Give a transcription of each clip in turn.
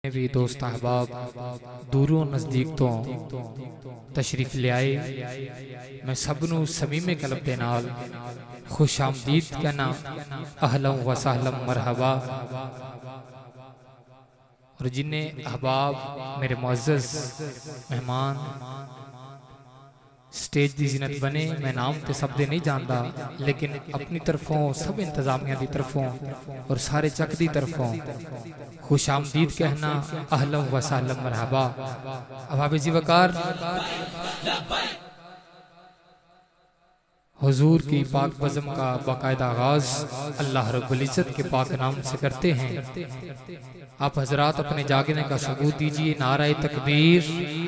भी दोस्त अहबाब दूरों नज़दीक तो तशरीफ ले आए। मैं सबनू समीमे कलब दे नाल खुश आमदीद कहना, अहलम व सहलम मरहबा। और जिन्हें अहबाब मेरे मुअज़्ज़ज़ मेहमान स्टेज की जिनत बने, मैं नाम तो सब दे नहीं जानता, लेकिन अपनी तरफों सब इंतजामिया की तरफों और सारे चक की तरफों खुश आमदीद कहना, अहलम व सहलम मरहबा। अहबाब जी वकार हुजूर की पाक बज़म का बाकायदा आगाज अल्लाह रब्बुल इज़्ज़त के पाक नाम से करते हैं। आप हजरात अपने जागने का सबूत दीजिए। नाराए तकबीर,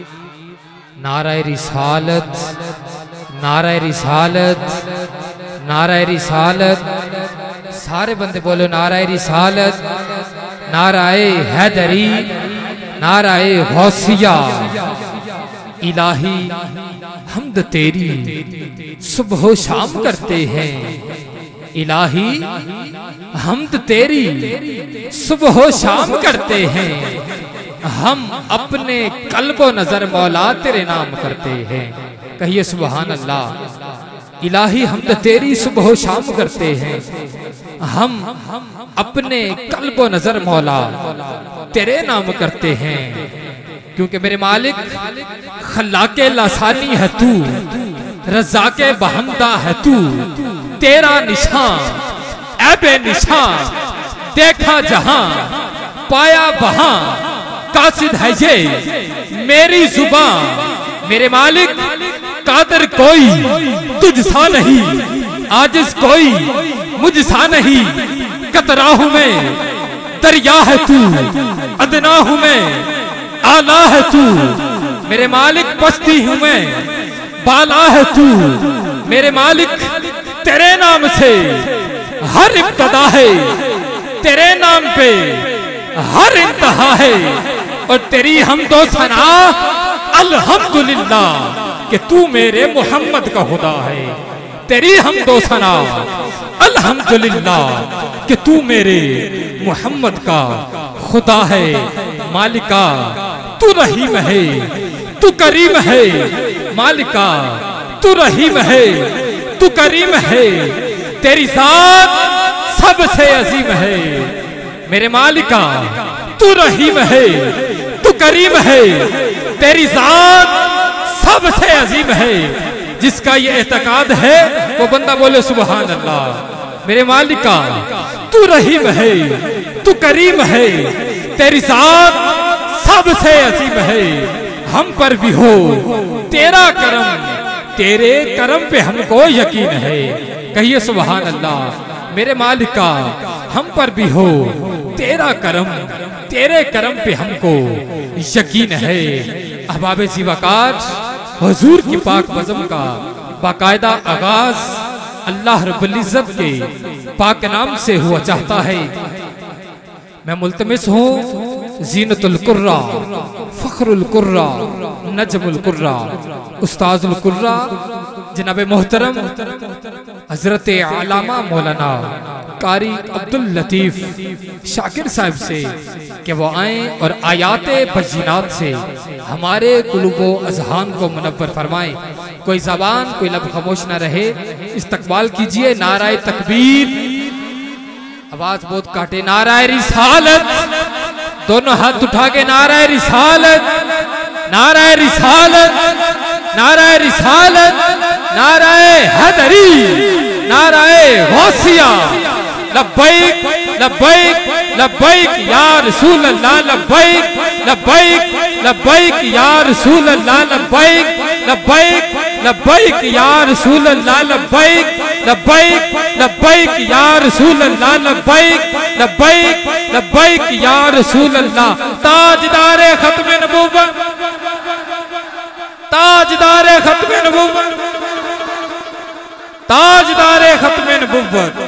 नाराए रिसालत, नाराए रिसालत, नाराए रिसालत। सारे बंदे बोलो नाराए रिसालत, नाराए हैदरी, नाराए गौसिया। इलाही हमद तेरी सुबह शाम करते हैं, इलाही हमद तेरी सुबह शाम करते हैं। हम अपने कल्बो नजर मौला तेरे नाम करते हैं। कहिए सुबहान अल्लाह। इलाही हमद तेरी सुबह शाम करते हैं, हम अपने कल्बो नजर मौला तेरे नाम करते हैं। क्योंकि मेरे मालिक खल्लाके लासानी है तू, रज़ाके बहमदा है तू। तेरा निशान ऐबे निशान देखा जहां, पाया वहां कासिद है ये मेरी जुबान। मेरे मालिक कादर कोई तुझसा नहीं, आजिज कोई मुझसा नहीं। कतरा हूं मैं दरिया है तू, अदना हूं मैं आला है तू। मेरे मालिक पस्ती हूं मैं, बाला है तू। मेरे मालिक तेरे नाम से हर इब्तदा है, तेरे नाम पे हर इंतहा है। और तेरी हमदो सना अल्हम्दुलिल्लाह कि तू मेरे मोहम्मद का खुदा है। तेरी हमदो सना अल्हम्दुलिल्लाह कि तू मेरे मोहम्मद का खुदा है। मालिका तू रहीम है, तू करीम है। मालिका तू रहीम है, तू करीम है। तेरी जात सबसे अजीम है। मेरे मालिका तू रहीम है, तू करीम है। तेरी जात सबसे अजीम है। जिसका ये एतकाद है वो बंदा बोले सुबहान अल्लाह। मेरे मालिका तू रहीम है, तू करीम है। तेरी जात सबसे अजीम है। हम पर भी हो तेरा करम, तेरे करम पे हमको यकीन है। कहिए सुबहान अल्लाह। मेरे मालिका हम पर भी हो तेरा करम, तेरे करम पे हमको यकीन है। अहबाब जी वकार हुजूर की पाक बज़म का बाकायदा आगाज अल्लाह रब्बुल इज़्ज़त के पाक नाम से हुआ चाहता है। मैं मुल्तमिस हूँ ज़ीनतुल कुर्रा, फ़ख्रुल कुर्रा, नजमुल कुर्रा, उस्ताजुल कुर्रा जनाब मोहतरम हजरत आलामा मौलाना कारी अब्दुल लतीफ शाकिर साहब से कि वो आए और आयाते बजीनात से हमारे कुलूबो अज़हान को मुनव्वर फरमाएं। कोई ज़बान कोई लब खामोश न रहे। इस्तकबाल कीजिए नाराए तकबीर, आवाज बहुत काटे। नाराए रिसालत, दोनों हाथ उठा के नाराए रिसालत, नाराए रिसालत, नाराए रिसालत, नाराए हैदरी, नाराए गौसिया। लब्बैक लब्बैक लब्बैक या रसूल अल्लाह, लब्बैक लब्बैक लब्बैक या रसूल अल्लाह, लब्बैक लब्बैक लब्बैक या रसूल अल्लाह, लब्बैक लब्बैक लब्बैक या रसूल अल्लाह, लब्बैक लब्बैक लब्बैक या रसूल अल्लाह। ताजदारे खत्मे नबूवत, ताजदारे खत्मे नबूवत, ताजदारे खत्मे नबूवत।